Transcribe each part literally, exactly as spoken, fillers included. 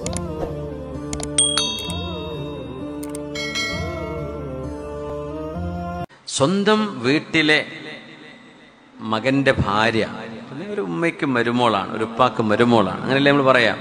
സ്വന്തം വീട്ടിലെ മകന്റെ ഭാര്യ ഒരു ഉമ്മയ്ക്ക് മരുമോളാണ്, ഒരു ഉപ്പാക്ക് മരുമോളാണ്, അങ്ങനെയല്ലേ നമ്മൾ പറയാം.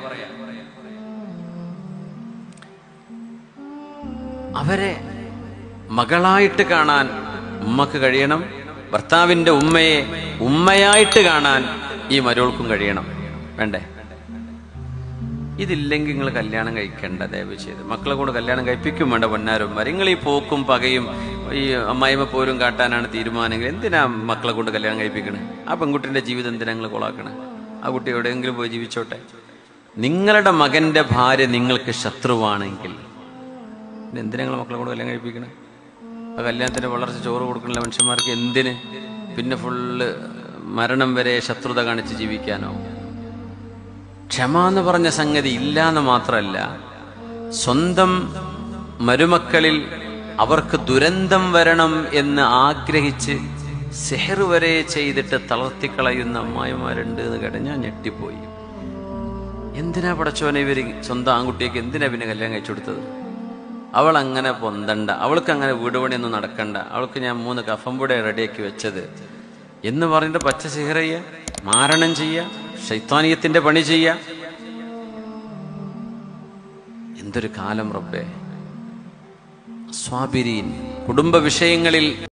അവരെ മകളായിട്ട് കാണാൻ ഉമ്മക്ക് കഴിയണം, ഭർത്താവിന്റെ ഉമ്മയെ ഉമ്മയായിട്ട് കാണാൻ ഈ മരുമോൾക്കും കഴിയണം. വേണ്ടേ? ഇതില്ലെങ്കിൽ നിങ്ങൾ കല്യാണം കഴിക്കേണ്ട, ദയവ് ചെയ്ത്. മക്കളെ കൊണ്ട് കല്യാണം കഴിപ്പിക്കും വേണ്ട പൊന്നാരന്മാർ. നിങ്ങൾ ഈ പോക്കും പകയും ഈ അമ്മായിമ്മ പോരും കാട്ടാനാണ് തീരുമാനമെങ്കിൽ എന്തിനാ മക്കളെ കൊണ്ട് കല്യാണം കഴിപ്പിക്കണേ? ആ പെൺകുട്ടിന്റെ ജീവിതം എന്തിനാ നിങ്ങൾ കൊളാക്കണേ? ആ കുട്ടി എവിടെയെങ്കിലും പോയി ജീവിച്ചോട്ടെ. നിങ്ങളുടെ മകന്റെ ഭാര്യ നിങ്ങൾക്ക് ശത്രുവാണെങ്കിൽ എന്തിനാ നിങ്ങൾ മക്കളെ കൊണ്ട് കല്യാണം കഴിപ്പിക്കണേ? ആ കല്യാണത്തിന്റെ വളർച്ച ചോറ് കൊടുക്കണില്ല മനുഷ്യന്മാർക്ക് എന്തിന്? പിന്നെ ഫുള്ള് മരണം വരെ ശത്രുത കാണിച്ച് ജീവിക്കാനോ? ക്ഷമ എന്ന് പറഞ്ഞ സംഗതി ഇല്ലാന്ന് മാത്രമല്ല, സ്വന്തം മരുമക്കളിൽ അവർക്ക് ദുരന്തം വരണം എന്ന് ആഗ്രഹിച്ച് സിഹർ വരെ ചെയ്തിട്ട് തളർത്തിക്കളയുന്ന അമ്മായിമാരുണ്ട് എന്ന് കേട്ട ഞാൻ ഞെട്ടിപ്പോയി. എന്തിനാ പടച്ചോനെ ഇവര് സ്വന്തം ആൺകുട്ടിയേക്ക് എന്തിനാ പിന്നെ കല്യാണം കഴിച്ചു കൊടുത്തത്? അവൾ അങ്ങനെ പൊന്തണ്ട, അവൾക്ക് അങ്ങനെ വീട് പണിയൊന്നും നടക്കണ്ട, അവൾക്ക് ഞാൻ മൂന്ന് കഫംപൂടെ റെഡിയാക്കി വെച്ചത് എന്ന് പറഞ്ഞിട്ട് പച്ച സിഹർ ചെയ്യുക, മാരണം ചെയ്യുക, ശൈത്താനിയത്തിന്റെ പണി ചെയ്യുക. എന്തൊരു കാലം റബ്ബേ. സ്വാബിരീൻ കുടുംബ വിഷയങ്ങളിൽ